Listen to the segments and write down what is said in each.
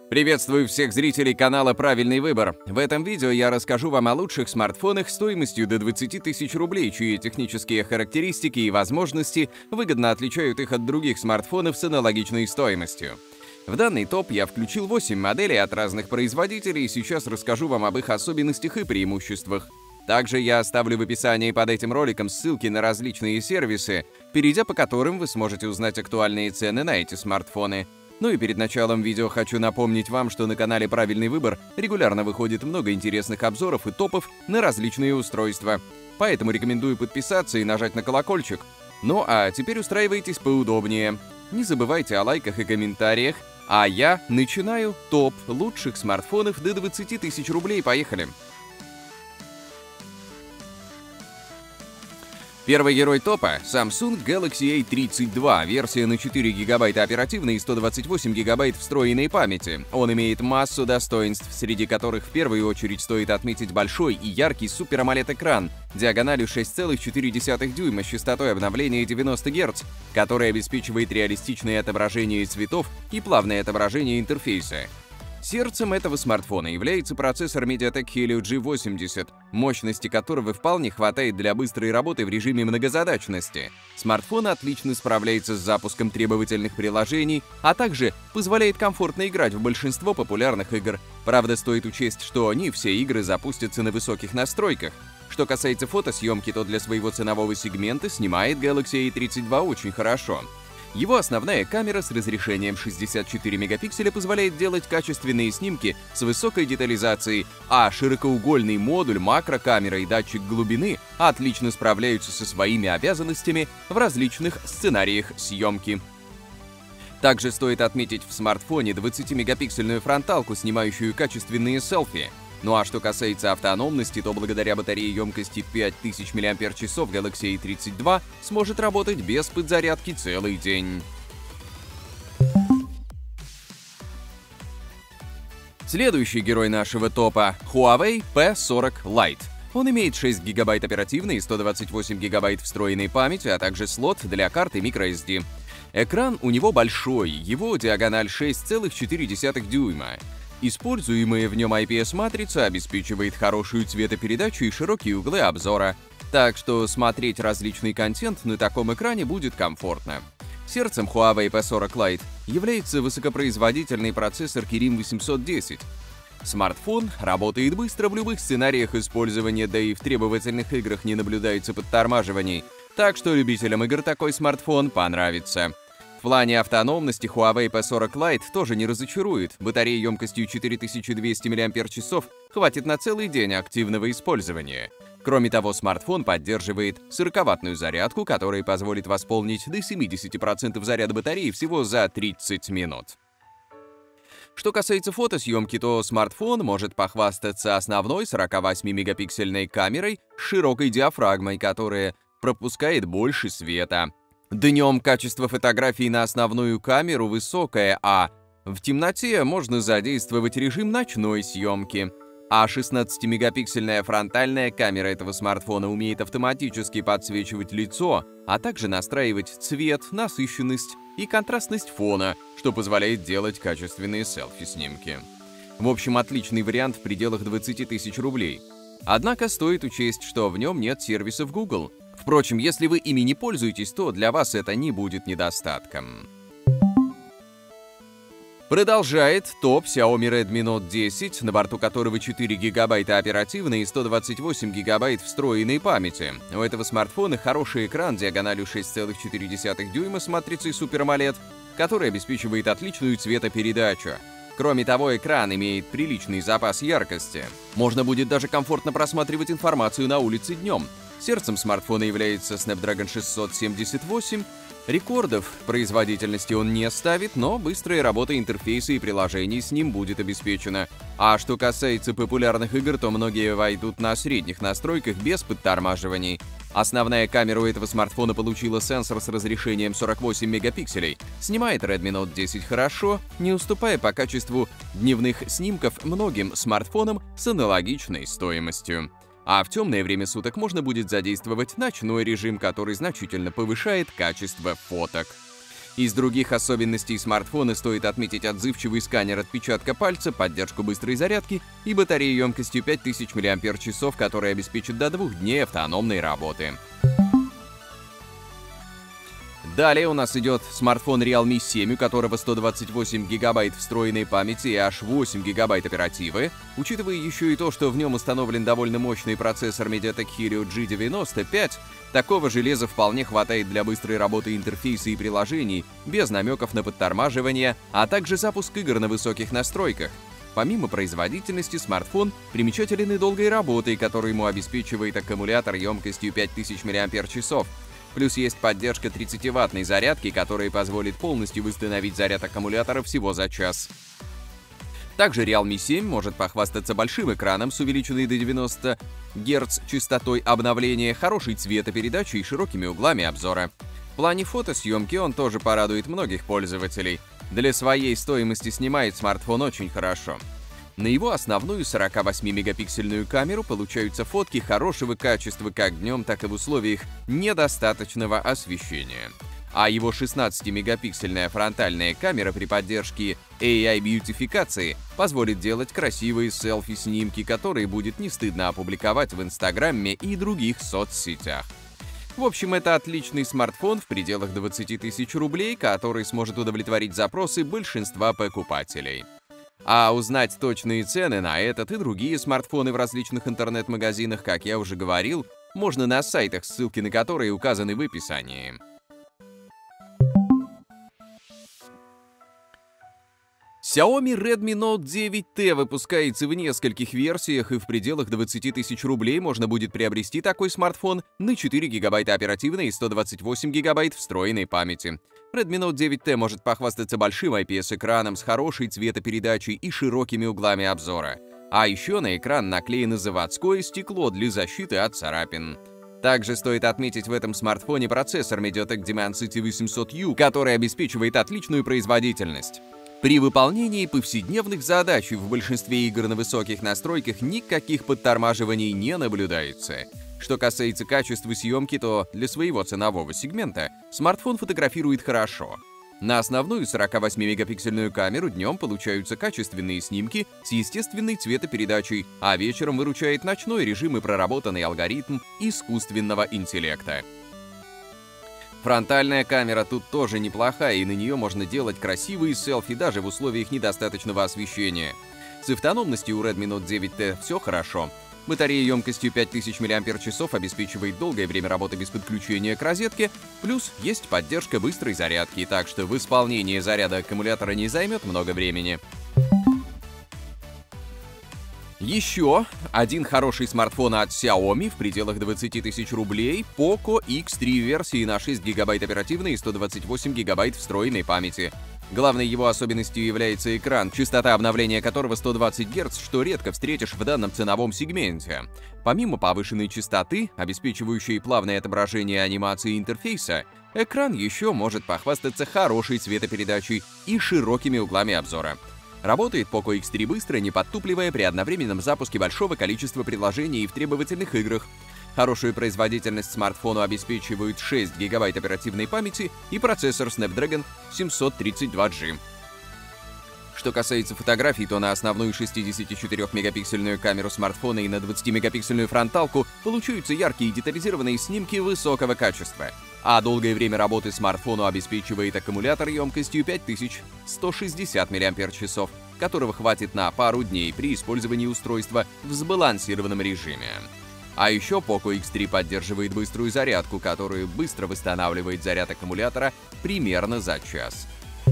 Приветствую всех зрителей канала «Правильный выбор». В этом видео я расскажу вам о лучших смартфонах стоимостью до 20 тысяч рублей, чьи технические характеристики и возможности выгодно отличают их от других смартфонов с аналогичной стоимостью. В данный топ я включил 8 моделей от разных производителей и сейчас расскажу вам об их особенностях и преимуществах. Также я оставлю в описании под этим роликом ссылки на различные сервисы, перейдя по которым вы сможете узнать актуальные цены на эти смартфоны. Ну и перед началом видео хочу напомнить вам, что на канале «Правильный выбор» регулярно выходит много интересных обзоров и топов на различные устройства. Поэтому рекомендую подписаться и нажать на колокольчик. Ну а теперь устраивайтесь поудобнее. Не забывайте о лайках и комментариях. А я начинаю топ лучших смартфонов до 20 тысяч рублей. Поехали! Первый герой топа — Samsung Galaxy A32, версия на 4 ГБ оперативной и 128 ГБ встроенной памяти. Он имеет массу достоинств, среди которых в первую очередь стоит отметить большой и яркий Super AMOLED-экран диагональю 6,4 дюйма с частотой обновления 90 Гц, который обеспечивает реалистичное отображение цветов и плавное отображение интерфейса. Сердцем этого смартфона является процессор MediaTek Helio G80, мощности которого вполне хватает для быстрой работы в режиме многозадачности. Смартфон отлично справляется с запуском требовательных приложений, а также позволяет комфортно играть в большинство популярных игр. Правда, стоит учесть, что не все игры запустятся на высоких настройках. Что касается фотосъемки, то для своего ценового сегмента снимает Galaxy A32 очень хорошо. Его основная камера с разрешением 64 мегапикселя позволяет делать качественные снимки с высокой детализацией, а широкоугольный модуль, макрокамера и датчик глубины отлично справляются со своими обязанностями в различных сценариях съемки. Также стоит отметить в смартфоне 20-мегапиксельную фронталку, снимающую качественные селфи. Ну а что касается автономности, то благодаря батарее емкости 5000 мАч Galaxy A32 сможет работать без подзарядки целый день. Следующий герой нашего топа — Huawei P40 Lite. Он имеет 6 ГБ оперативной и 128 ГБ встроенной памяти, а также слот для карты microSD. Экран у него большой, его диагональ 6,4 дюйма. Используемая в нем IPS-матрица обеспечивает хорошую цветопередачу и широкие углы обзора, так что смотреть различный контент на таком экране будет комфортно. Сердцем Huawei P40 Lite является высокопроизводительный процессор Kirin 810. Смартфон работает быстро в любых сценариях использования, да и в требовательных играх не наблюдается подтормаживаний, так что любителям игр такой смартфон понравится. В плане автономности Huawei P40 Lite тоже не разочарует. Батарея емкостью 4200 мАч хватит на целый день активного использования. Кроме того, смартфон поддерживает 40-ваттную зарядку, которая позволит восполнить до 70% заряда батареи всего за 30 минут. Что касается фотосъемки, то смартфон может похвастаться основной 48-мегапиксельной камерой с широкой диафрагмой, которая пропускает больше света. Днем качество фотографий на основную камеру высокое, а в темноте можно задействовать режим ночной съемки. А 16-мегапиксельная фронтальная камера этого смартфона умеет автоматически подсвечивать лицо, а также настраивать цвет, насыщенность и контрастность фона, что позволяет делать качественные селфи-снимки. В общем, отличный вариант в пределах 20 тысяч рублей. Однако стоит учесть, что в нем нет сервисов Google. Впрочем, если вы ими не пользуетесь, то для вас это не будет недостатком. Продолжает топ Xiaomi Redmi Note 10, на борту которого 4 ГБ оперативной и 128 ГБ встроенной памяти. У этого смартфона хороший экран диагональю 6,4 дюйма с матрицей Super AMOLED, который обеспечивает отличную цветопередачу. Кроме того, экран имеет приличный запас яркости. Можно будет даже комфортно просматривать информацию на улице днем. Сердцем смартфона является Snapdragon 678. Рекордов производительности он не ставит, но быстрая работа интерфейса и приложений с ним будет обеспечена. А что касается популярных игр, то многие войдут на средних настройках без подтормаживаний. Основная камера у этого смартфона получила сенсор с разрешением 48 мегапикселей. Снимает Redmi Note 10 хорошо, не уступая по качеству дневных снимков многим смартфонам с аналогичной стоимостью. А в темное время суток можно будет задействовать ночной режим, который значительно повышает качество фоток. Из других особенностей смартфона стоит отметить отзывчивый сканер отпечатка пальца, поддержку быстрой зарядки и батарею емкостью 5000 мАч, которая обеспечит до 2 дней автономной работы. Далее у нас идет смартфон Realme 7, у которого 128 гигабайт встроенной памяти и аж 8 гигабайт оперативы. Учитывая еще и то, что в нем установлен довольно мощный процессор MediaTek Helio G95, такого железа вполне хватает для быстрой работы интерфейса и приложений, без намеков на подтормаживание, а также запуск игр на высоких настройках. Помимо производительности, смартфон примечателен и долгой работой, которую ему обеспечивает аккумулятор емкостью 5000 мАч. Плюс есть поддержка 30-ваттной зарядки, которая позволит полностью восстановить заряд аккумулятора всего за час. Также Realme 7 может похвастаться большим экраном с увеличенной до 90 Гц частотой обновления, хорошей цветопередачей и широкими углами обзора. В плане фотосъемки он тоже порадует многих пользователей. Для своей стоимости снимает смартфон очень хорошо. На его основную 48-мегапиксельную камеру получаются фотки хорошего качества как днем, так и в условиях недостаточного освещения. А его 16-мегапиксельная фронтальная камера при поддержке AI-бьютификации позволит делать красивые селфи-снимки, которые будет не стыдно опубликовать в Инстаграме и других соцсетях. В общем, это отличный смартфон в пределах 20 тысяч рублей, который сможет удовлетворить запросы большинства покупателей. А узнать точные цены на этот и другие смартфоны в различных интернет-магазинах, как я уже говорил, можно на сайтах, ссылки на которые указаны в описании. Xiaomi Redmi Note 9T выпускается в нескольких версиях, и в пределах 20 тысяч рублей можно будет приобрести такой смартфон на 4 гигабайта оперативной и 128 гигабайт встроенной памяти. Redmi Note 9T может похвастаться большим IPS-экраном с хорошей цветопередачей и широкими углами обзора. А еще на экран наклеено заводское стекло для защиты от царапин. Также стоит отметить в этом смартфоне процессор MediaTek Dimensity 800U, который обеспечивает отличную производительность. При выполнении повседневных задач в большинстве игр на высоких настройках никаких подтормаживаний не наблюдается. Что касается качества съемки, то для своего ценового сегмента смартфон фотографирует хорошо. На основную 48-мегапиксельную камеру днем получаются качественные снимки с естественной цветопередачей, а вечером выручает ночной режим и проработанный алгоритм искусственного интеллекта. Фронтальная камера тут тоже неплохая, и на нее можно делать красивые селфи даже в условиях недостаточного освещения. С автономностью у Redmi Note 9T все хорошо. Батарея емкостью 5000 мАч обеспечивает долгое время работы без подключения к розетке, плюс есть поддержка быстрой зарядки, так что в исполнении заряда аккумулятора не займет много времени. Еще один хороший смартфон от Xiaomi в пределах 20 тысяч рублей — Poco X3 версии на 6 гигабайт оперативной и 128 гигабайт встроенной памяти. Главной его особенностью является экран, частота обновления которого 120 Гц, что редко встретишь в данном ценовом сегменте. Помимо повышенной частоты, обеспечивающей плавное отображение анимации интерфейса, экран еще может похвастаться хорошей цветопередачей и широкими углами обзора. Работает Poco X3 быстро, не подтупливая при одновременном запуске большого количества приложений в требовательных играх. Хорошую производительность смартфону обеспечивают 6 гигабайт оперативной памяти и процессор Snapdragon 732G. Что касается фотографий, то на основную 64-мегапиксельную камеру смартфона и на 20-мегапиксельную фронталку получаются яркие и детализированные снимки высокого качества. А долгое время работы смартфону обеспечивает аккумулятор емкостью 5160 мАч, которого хватит на пару дней при использовании устройства в сбалансированном режиме. А еще Poco X3 поддерживает быструю зарядку, которая быстро восстанавливает заряд аккумулятора примерно за час.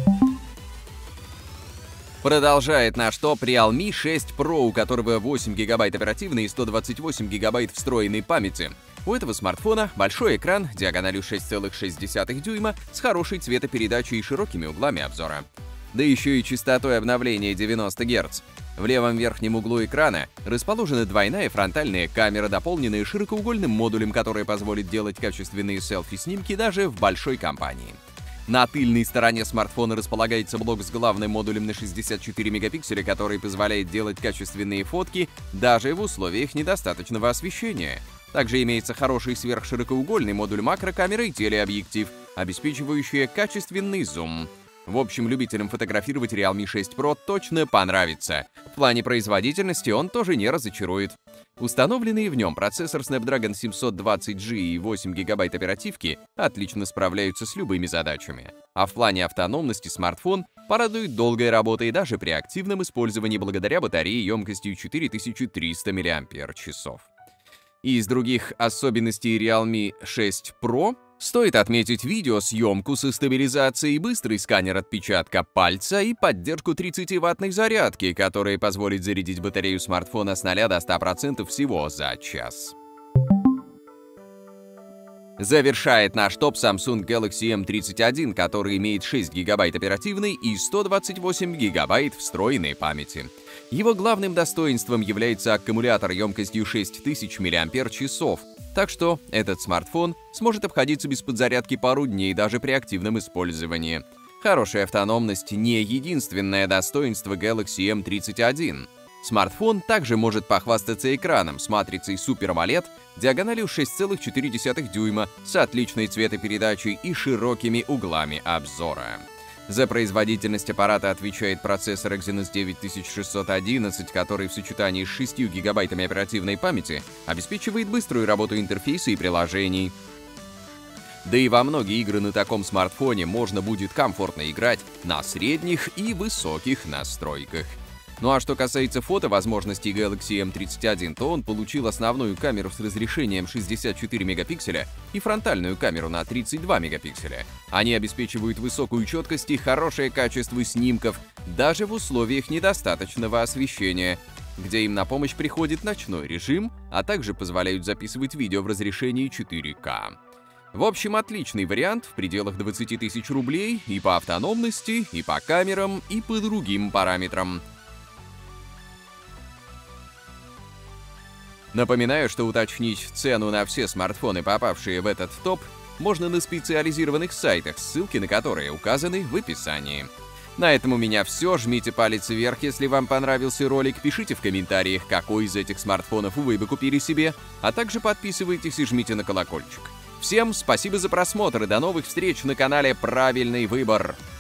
Продолжает наш топ Realme 6 Pro, у которого 8 гигабайт оперативной и 128 гигабайт встроенной памяти. У этого смартфона большой экран диагональю 6,6 дюйма с хорошей цветопередачей и широкими углами обзора. Да еще и частотой обновления 90 Гц. В левом верхнем углу экрана расположена двойная фронтальная камера, дополненная широкоугольным модулем, который позволит делать качественные селфи-снимки даже в большой компании. На тыльной стороне смартфона располагается блок с главным модулем на 64 мегапикселя, который позволяет делать качественные фотки даже в условиях недостаточного освещения. Также имеется хороший сверхширокоугольный модуль макрокамеры и телеобъектив, обеспечивающая качественный зум. В общем, любителям фотографировать Realme 6 Pro точно понравится. В плане производительности он тоже не разочарует. Установленные в нем процессор Snapdragon 720G и 8 ГБ оперативки отлично справляются с любыми задачами. А в плане автономности смартфон порадует долгой работой даже при активном использовании благодаря батарее емкостью 4300 мАч. Из других особенностей Realme 6 Pro стоит отметить видеосъемку со стабилизацией, быстрый сканер отпечатка пальца и поддержку 30-ваттной зарядки, которая позволит зарядить батарею смартфона с 0 до 100% всего за час. Завершает наш топ Samsung Galaxy M31, который имеет 6 ГБ оперативной и 128 ГБ встроенной памяти. Его главным достоинством является аккумулятор емкостью 6000 мАч, так что этот смартфон сможет обходиться без подзарядки пару дней даже при активном использовании. Хорошая автономность не единственное достоинство Galaxy M31. Смартфон также может похвастаться экраном с матрицей Super AMOLED диагональю 6,4 дюйма с отличной цветопередачей и широкими углами обзора. За производительность аппарата отвечает процессор Exynos 9611, который в сочетании с 6 гигабайтами оперативной памяти обеспечивает быструю работу интерфейса и приложений. Да и во многие игры на таком смартфоне можно будет комфортно играть на средних и высоких настройках. Ну а что касается фотовозможностей Galaxy M31, то он получил основную камеру с разрешением 64 мегапикселя и фронтальную камеру на 32 мегапикселя. Они обеспечивают высокую четкость и хорошее качество снимков даже в условиях недостаточного освещения, где им на помощь приходит ночной режим, а также позволяют записывать видео в разрешении 4К. В общем, отличный вариант в пределах 20 тысяч рублей и по автономности, и по камерам, и по другим параметрам. Напоминаю, что уточнить цену на все смартфоны, попавшие в этот топ, можно на специализированных сайтах, ссылки на которые указаны в описании. На этом у меня все. Жмите палец вверх, если вам понравился ролик, пишите в комментариях, какой из этих смартфонов вы бы купили себе, а также подписывайтесь и жмите на колокольчик. Всем спасибо за просмотр и до новых встреч на канале «Правильный выбор».